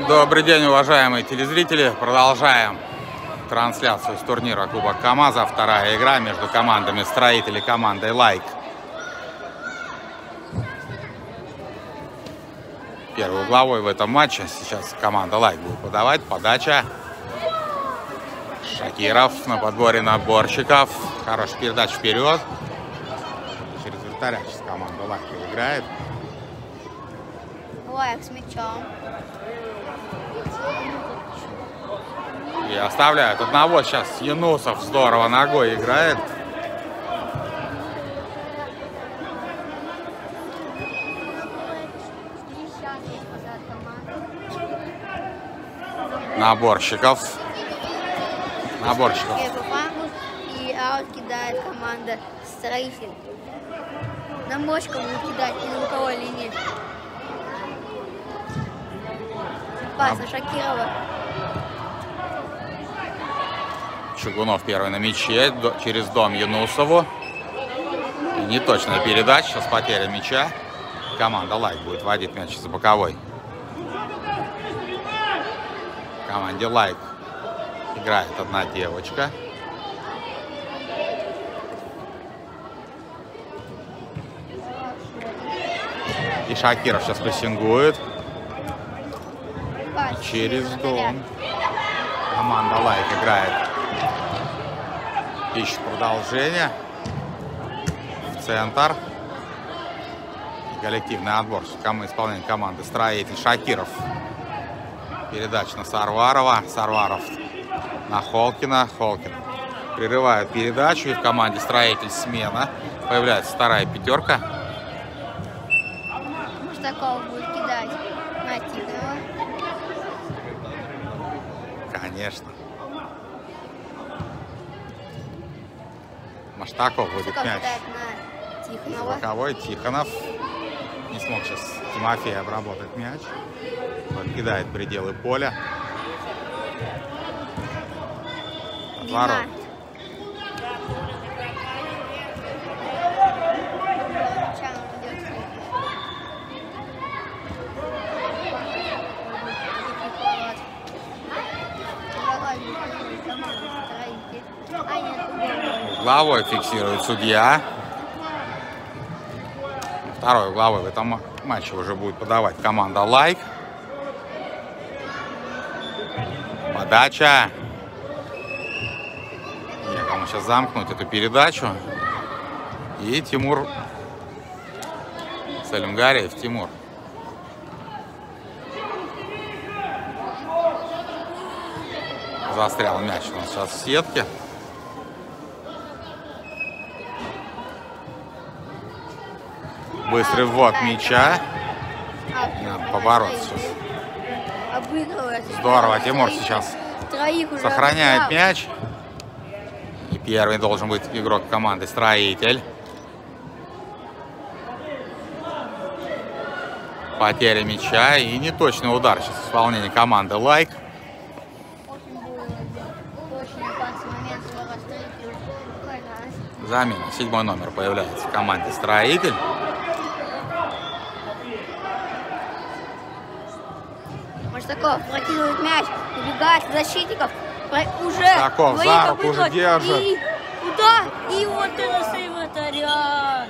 Добрый день, уважаемые телезрители. Продолжаем трансляцию с турнира Кубок КамАЗа. Вторая игра между командами «Строитель» и командой «Лайк». Первый угловой в этом матче. Сейчас команда «Лайк» будет подавать. Подача. Шакиров на подборе наборщиков. Хорошая передача вперед. Через вратаря сейчас команда «Лайк» играет. Лайк с мячом. И оставляют одного. Сейчас Юнусов здорово ногой играет. Наборщиков. И аут кидает команда «Строитель». Наборщиков будет кидать и на боковой линии. Пас на Шакирова. Чугунов первый на мяче, через дом Юнусову. И неточная передача, сейчас потеря мяча. Команда «Лайк» будет водить мяч за боковой. В команде «Лайк» играет одна девочка. И Шакиров сейчас прессингует. И через дом. Команда «Лайк» играет. Ищет продолжение. В центр. Коллективный отбор. Исполнение команды «Строитель». Шакиров. Передача на Сарварова. Сарваров на Холкина. Холкин прерывает передачу. И в команде «Строитель» смена. Появляется вторая пятерка. Маштаков будет кидать на Тихонова. Конечно. Маштаков будет мяч. Боковой Тихонов. Не смог сейчас Тимофей обработать мяч. Покидает пределы поля. Отворот. Угловой фиксирует судья. Второй угловой в этом матче уже будет подавать команда «Лайк». Подача. Некому сейчас замкнуть эту передачу. И Тимур Салимгариев. Тимур. Застрял мяч у нас сейчас в сетке. Быстрый ввод мяча. Надо побороться сейчас. Здорово. Тимур сейчас сохраняет мяч. И первый должен быть игрок команды «Строитель». Потеря мяча и неточный удар сейчас в исполнении команды «Лайк». Замена. 7-й номер появляется в команде «Строитель». Маштаков прокидывает мяч, убегает защитников. Уже Маштаков за руку уже держит. И куда? И вот это сейв вратаря.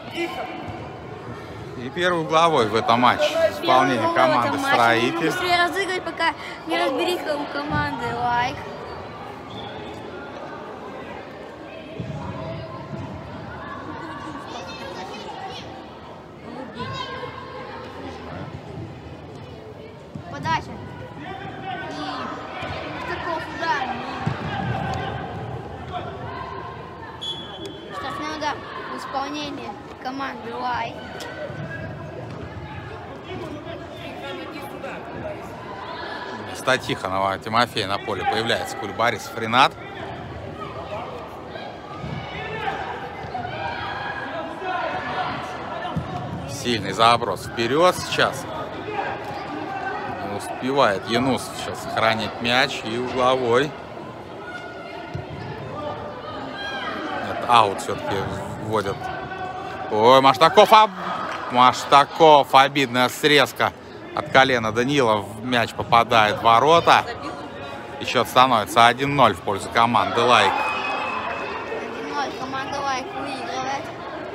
И первый угловой в этом матче. Исполнение команды «Строитель». Быстрее разыграть, пока не разбериха у команды «Лайк». Подача. И таков удар. Штрафной удар в исполнении команды «Лайк». Вместо Тихонова Тимофей на поле появляется Кульбарисов Ренат. Сильный заброс вперед сейчас. Не успевает Юнус сейчас сохранить мяч. И угловой. Нет, аут все-таки вводят. Ой, Маштаков, Маштаков, обидная срезка От колена Даниила мяч попадает в ворота. И счет становится 1-0 в пользу команды Лайк. 1-0. Команда Лайк выигрывает.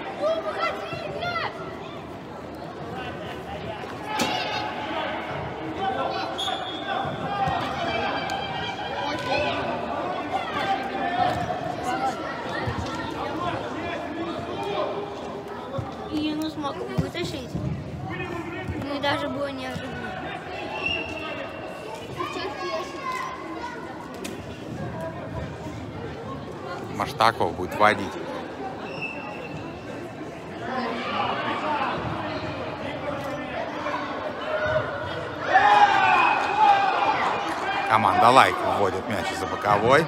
И не смог вытащить. Ну и даже было неожиданно. Маштаков будет водить. Команда Лайк вводит мяч из-за боковой.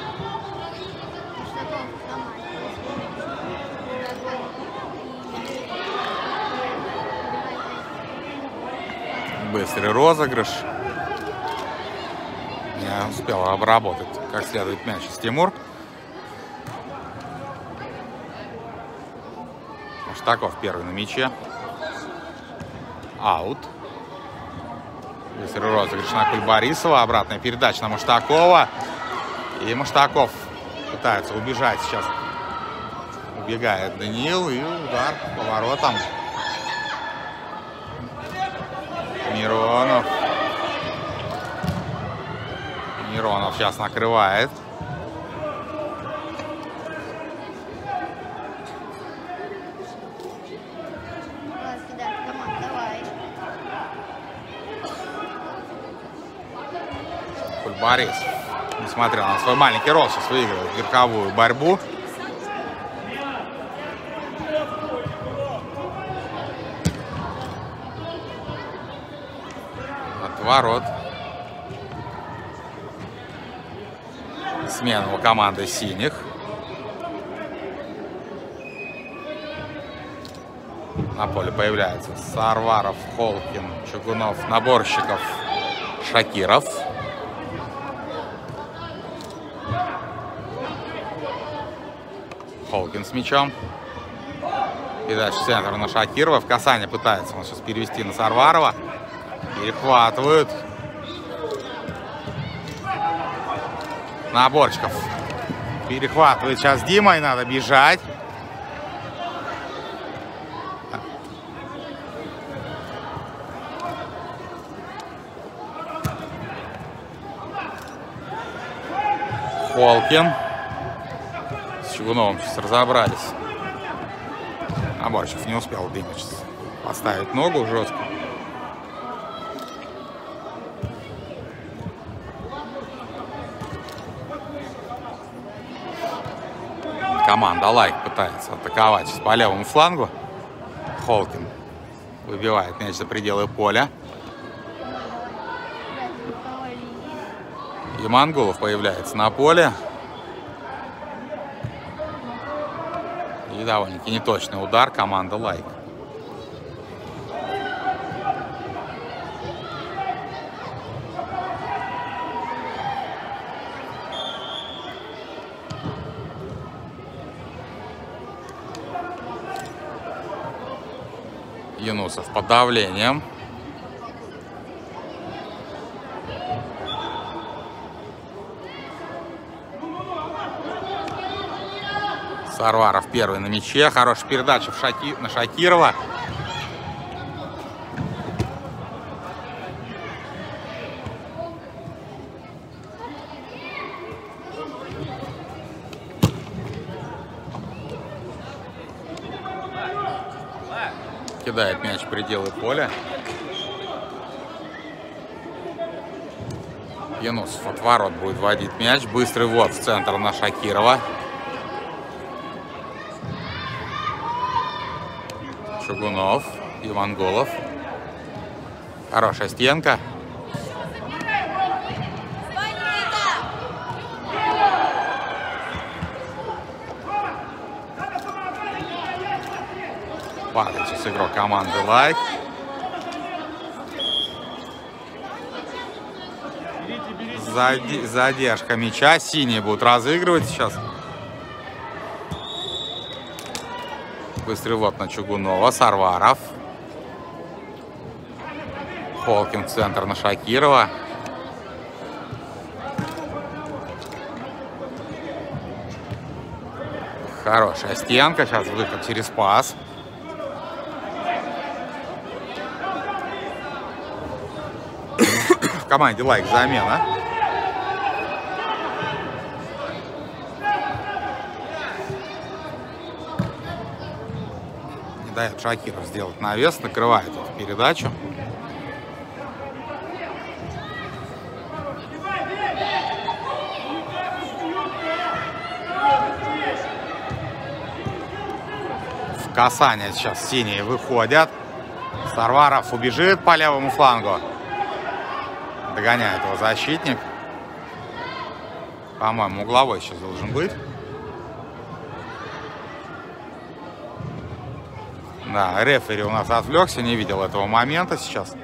Быстрый розыгрыш. Не успел обработать как следует мяч из Тимур. Маштаков первый на мяче. Аут. Быстрый розыгрыш на Кульбарисова. Обратная передача на Маштакова. И Маштаков пытается убежать сейчас. Убегает Даниил. И удар по воротам. Миронов. Миронов сейчас накрывает. Кульбарисов, несмотря на свой маленький рост, сейчас выигрывает верховую борьбу. Отворот. Смена у команды синих. На поле появляются Сарваров, Холкин, Чугунов, Наборщиков, Шакиров. Холкин с мячом. Передача в центр на Шакирова. В касание пытается он сейчас перевести на Сарварова. Перехватывают. Наборчиков. Перехватывает сейчас Дима, и надо бежать. Холкин. С Чугуновым сейчас разобрались. Наборчиков не успел Дима сейчас поставить ногу жестко. Команда Лайк пытается атаковать по левому флангу. Холкин выбивает мяч за пределы поля. И Мангулов появляется на поле. И довольно-таки неточный удар команды Лайк. Юнусов под давлением. Сарваров первый на мяче. Хорошая передача на Шакирова. Кидает мяч в пределы поля. Юнусов от ворот будет вводить мяч. Быстрый ввод в центр на Шакирова. Чугунов и Монголов. Хорошая стенка. Падает сейчас игрок команды Лайк. Задержка мяча. Синие будут разыгрывать сейчас. Быстрый ввод на Чугунова. Сарваров. Холкин в центр на Шакирова. Хорошая стенка. Сейчас выход через пас. В команде Лайк замена. Не дает Шакиров сделать навес. Накрывает эту передачу. В касание сейчас синие выходят. Сарваров убежит по левому флангу. Догоняет его защитник. По-моему, угловой сейчас должен быть. Да, рефери у нас отвлекся, не видел этого момента сейчас.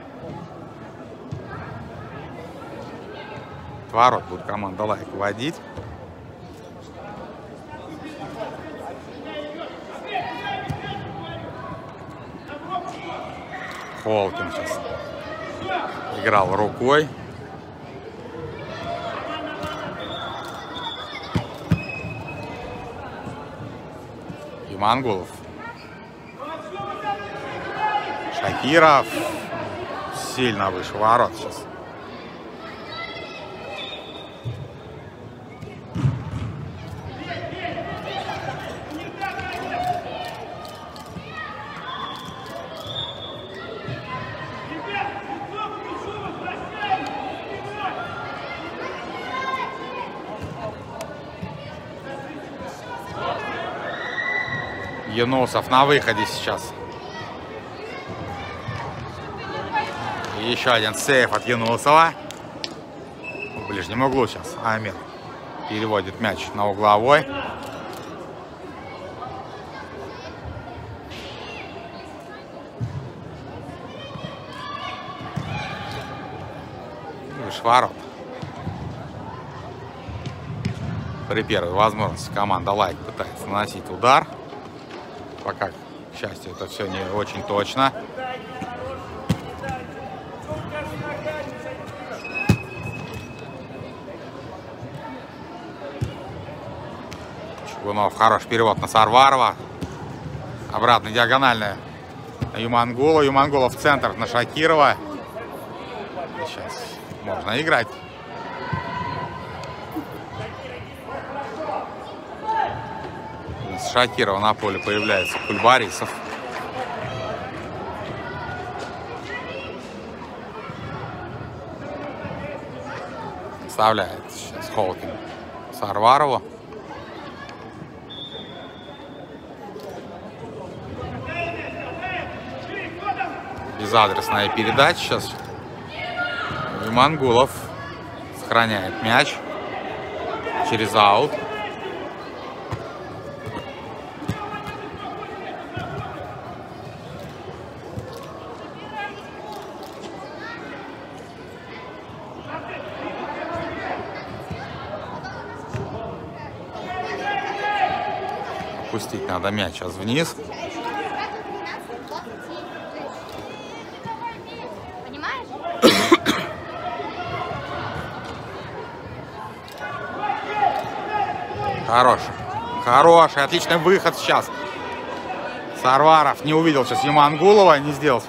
Ворот будет команда Лайк водить. Холкин сейчас играл рукой. Юмангулов. Шакиров. Сильно выше ворот сейчас. Юнусов на выходе сейчас. И еще один сейф от Юнусова. В ближнем углу сейчас Амир переводит мяч на угловой. Выше ворот. При первой возможности команда Лайк пытается наносить удар. Пока, к счастью, это все не очень точно. Чугунов, хороший перевод на Сарварова. Обратно диагональная на Юмангула. Юмангула в центр на Шакирова. И сейчас можно играть. С Шакирова на поле появляется Кульбарисов. Вставляет сейчас Холкин Сарварову. Безадресная передача сейчас. Юмангулов сохраняет мяч через аут. Пустить надо мяч сейчас вниз. Хороший, отличный выход сейчас. Сарваров не увидел сейчас Юмангулова, не сделал.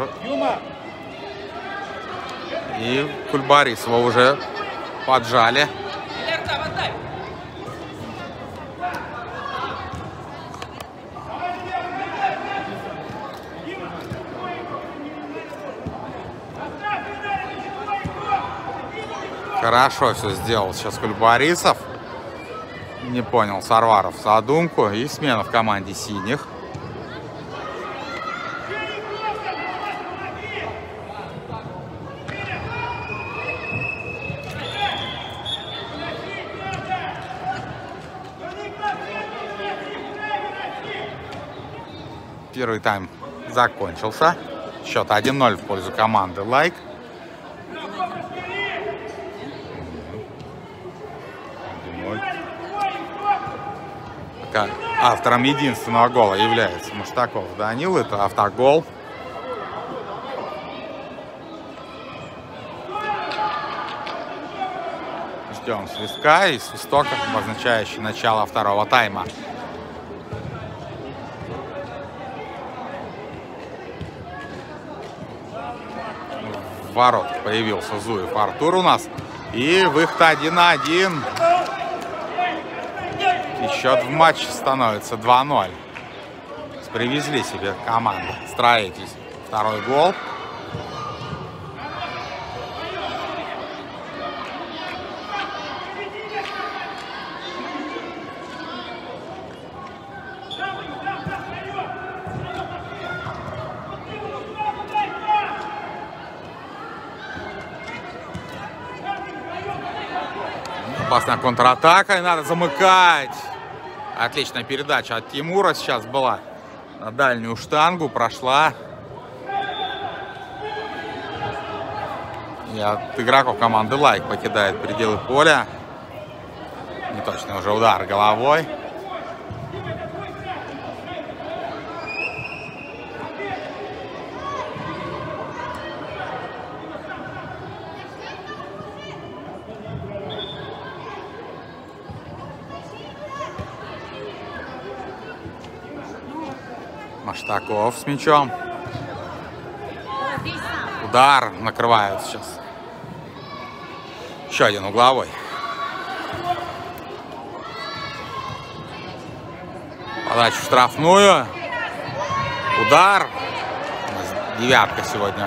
И Кульбарисова уже поджали. Хорошо все сделал сейчас Кульбарисов. Не понял Сарваров задумку. И смена в команде синих. Первый тайм закончился. Счет 1-0 в пользу команды Лайк. Автором единственного гола является Муштаков Данил. Это автогол. Ждем свистка и свисток, обозначающий начало второго тайма. В воротах появился Зуев Артур у нас. И выход 1-1. И счет в матче становится 2-0. Привезли себе команду Строитель второй гол. Опасная контратака, и надо замыкать. Отличная передача от Тимура сейчас была. На дальнюю штангу прошла. И от игроков команды Лайк покидает пределы поля. Неточный уже удар головой. Маштаков с мячом. Удар накрывают сейчас. Еще один угловой. Подача в штрафную. Удар. Девятка сегодня.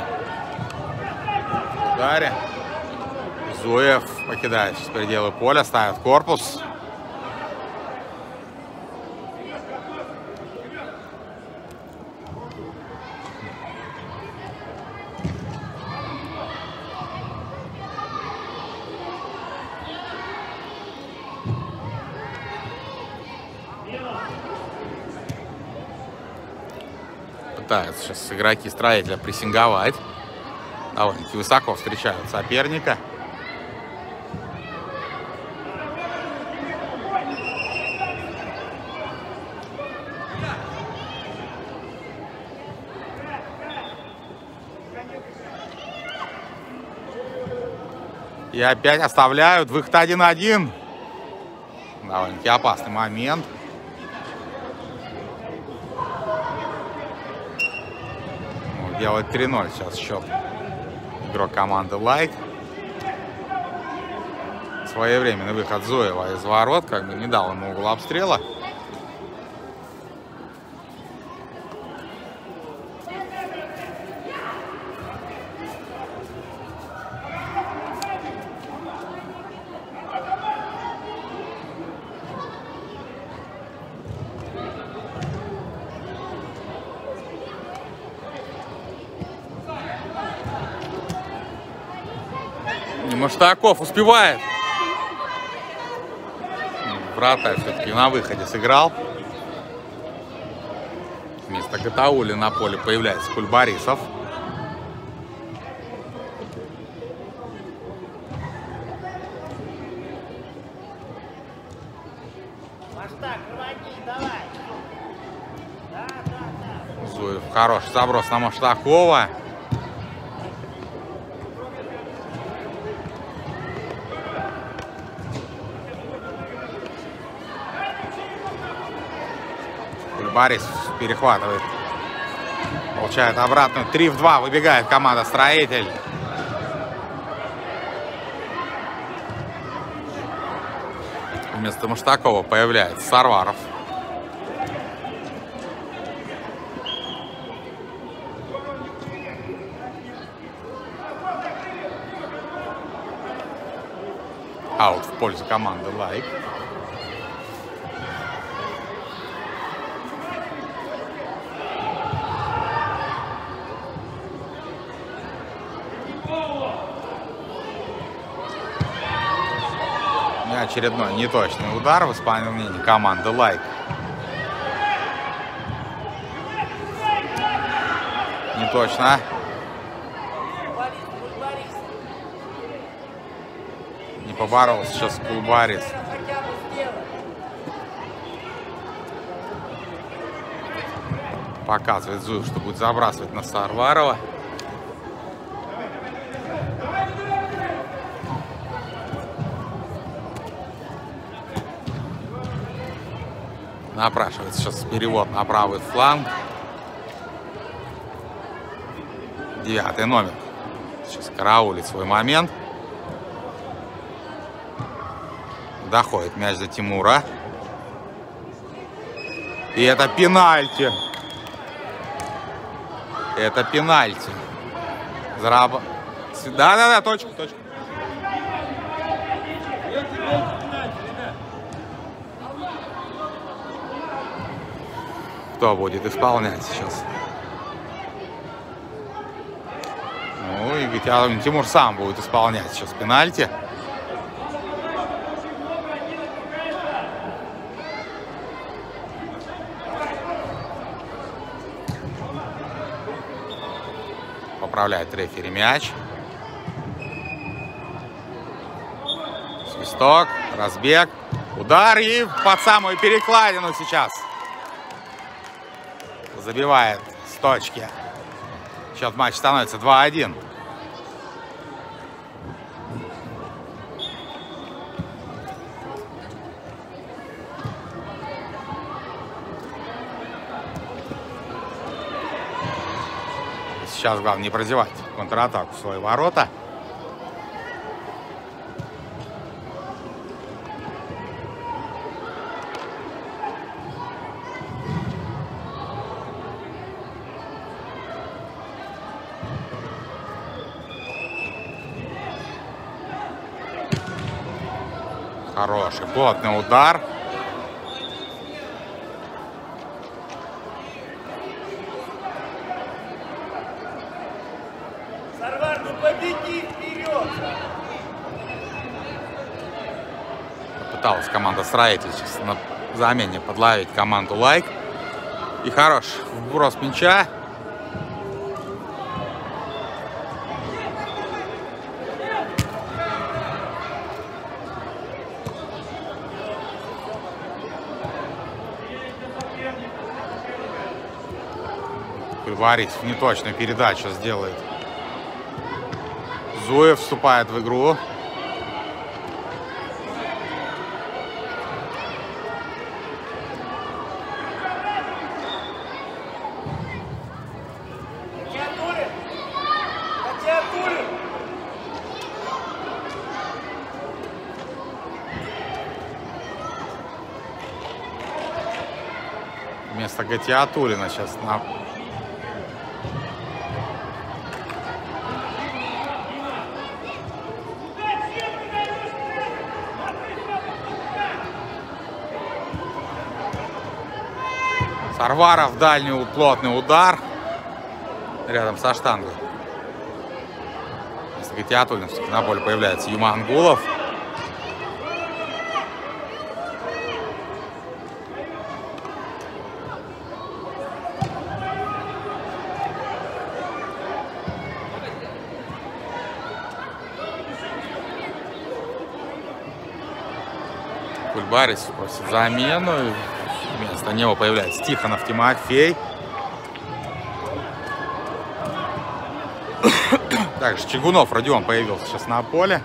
Ударе. Зуев покидает сейчас пределы поля, ставит корпус. Пытаются сейчас игроки Строителя прессинговать. Довольно-таки высоко встречают соперника. И опять оставляют. Выход 1-1. Довольно-таки опасный момент. Делает 3-0 сейчас счет игрок команды Лайк. Своевременный выход Зуева из ворот, как бы не дал ему угол обстрела. Маштаков успевает. Вратарь все-таки на выходе сыграл. Вместо Гатаули на поле появляется Кульбарисов. Зуев хороший заброс на Маштакова. Борис перехватывает. Получает обратную. 3-2. Выбегает команда Строитель. Вместо Маштакова появляется Сарваров. Аут в пользу команды Лайк. Очередной неточный удар в исполнении команды Лайк. Неточно. Не поборолся сейчас Кульбарис. Показывает Зуев, что будет забрасывать на Сарварова. Напрашивается сейчас перевод на правый фланг. 9-й номер. Сейчас караулит свой момент. Доходит мяч до Тимура. И это пенальти. Это пенальти. Да-да-да, точка. Кто будет исполнять сейчас? Ну, и Тимур сам будет исполнять сейчас пенальти. Поправляет рефери мяч. Свисток, разбег, удар и под самую перекладину сейчас. Забивает с точки. Счет матча становится 2-1. Сейчас главное не прозевать контратаку в свои ворота. Хороший плотный удар. Сарвар, ну победи, вперед! Попыталась команда «Строитель» сейчас на замене подловить команду «Лайк». И хорош вброс мяча. Кульбарис неточную передачу сделает. Зуев вступает в игру. Вместо Гатиатуллина сейчас на... Сарваров, дальний плотный удар рядом со штангой. Вместо Гатиатуллина на поле появляется Юмангулов. Кульбарис просит замену. Вместо него появляется Тихонов Тимофей. Также Чигунов Родион появился сейчас на поле.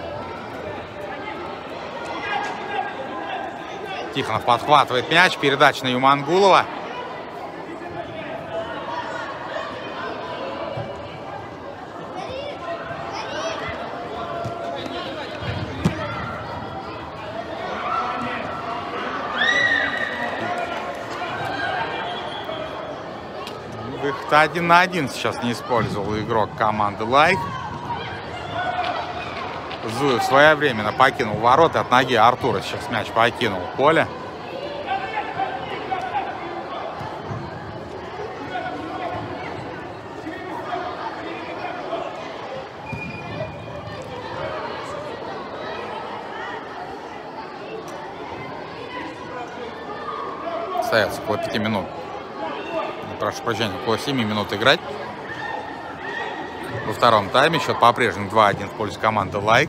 Тихонов подхватывает мяч. Передача на Юмангулова. Выход 1 на 1 сейчас не использовал игрок команды «Лайк». Зуев своевременно покинул ворота. От ноги Артура сейчас мяч покинул поле. Остается около 5 минут. Прошу прощения, около 7 минут играть. Во втором тайме счет по-прежнему 2-1 в пользу команды «Лайк».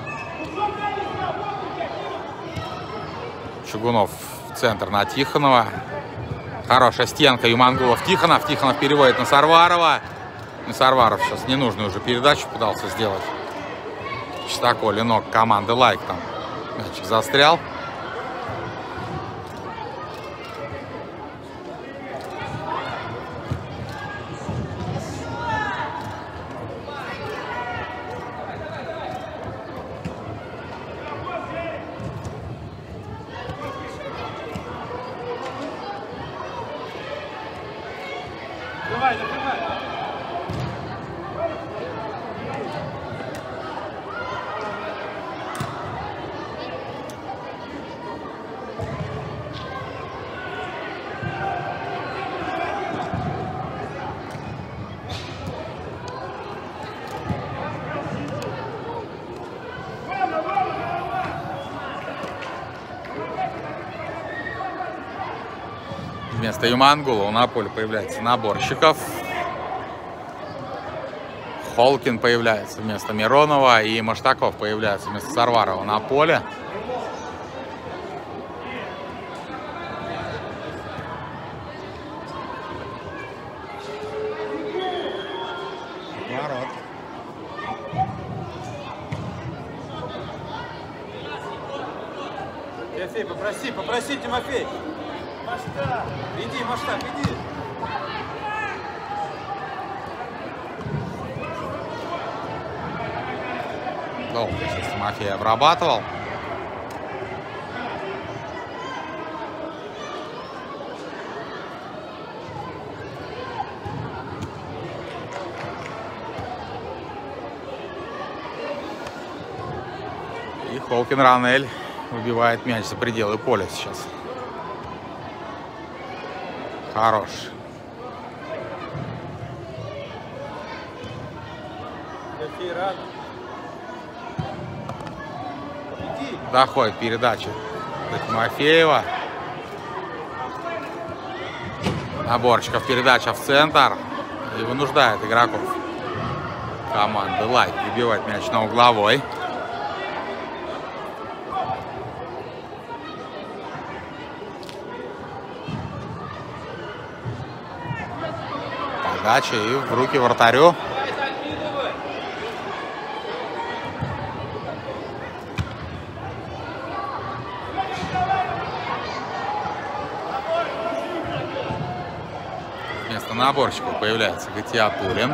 Чугунов в центр на Тихонова. Хорошая стенка. Юмангулов, Тихонов. Тихонов переводит на Сарварова. И Сарваров сейчас ненужную уже передачу пытался сделать. Чистоколе ног команды «Лайк». Там мячик застрял. Вместо Юмангулова на поле появляется Наборщиков. Холкин появляется вместо Миронова. И Маштаков появляется вместо Сарварова на поле. Тимофей, попроси, Тимофей. Масштаб. Иди, Масштаб, иди. Долго сейчас Тимофей обрабатывал. И Холкин Ранель выбивает мяч за пределы поля сейчас. Хорош. Тимофей, рано. Доходит передача до Тимофеева. Наборчиков, передача в центр. И вынуждает игроков команды Лайк выбивать мяч на угловой. Подача и в руки вратарю. Вместо Наборщикова появляется Гатиатуллин.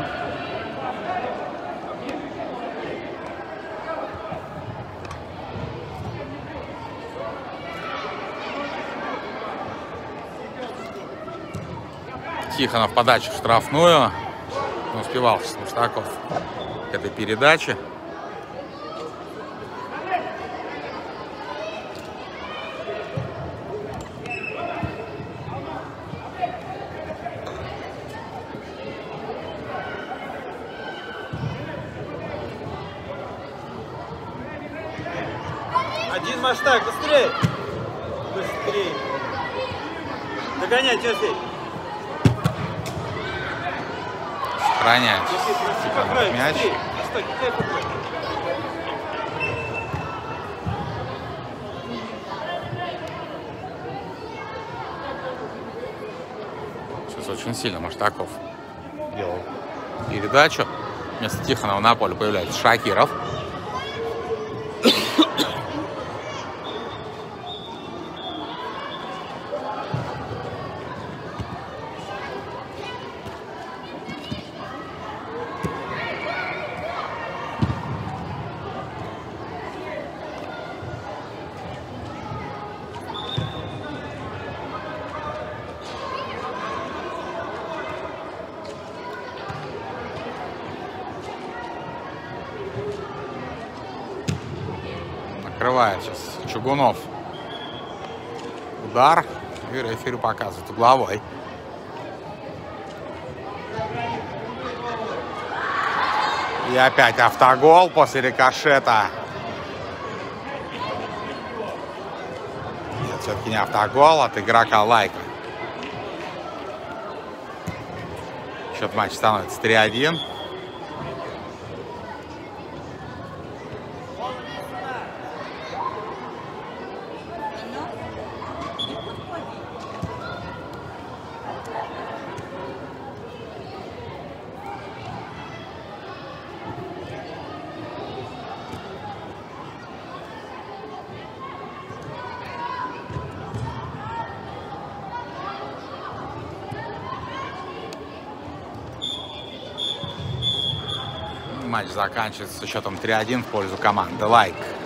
Тихонов подачу в штрафную. Не успевал Маштаков к этой передаче. Один Масштаб, быстрее. Быстрее. Догоняй, Тимофей. Сохраняет Тимофей, мяч. быстрее. Стой, дай попробуй. Сейчас очень сильно Маштаков делал передачу. Вместо Тихонова на поле появляется Шакиров. Накрывает сейчас Чугунов. Удар. И рефери показывает угловой. И опять автогол после рикошета. Нет, все-таки не автогол от игрока Лайка. Счет матча становится 3-1. Матч заканчивается со счетом 3-1 в пользу команды Лайк.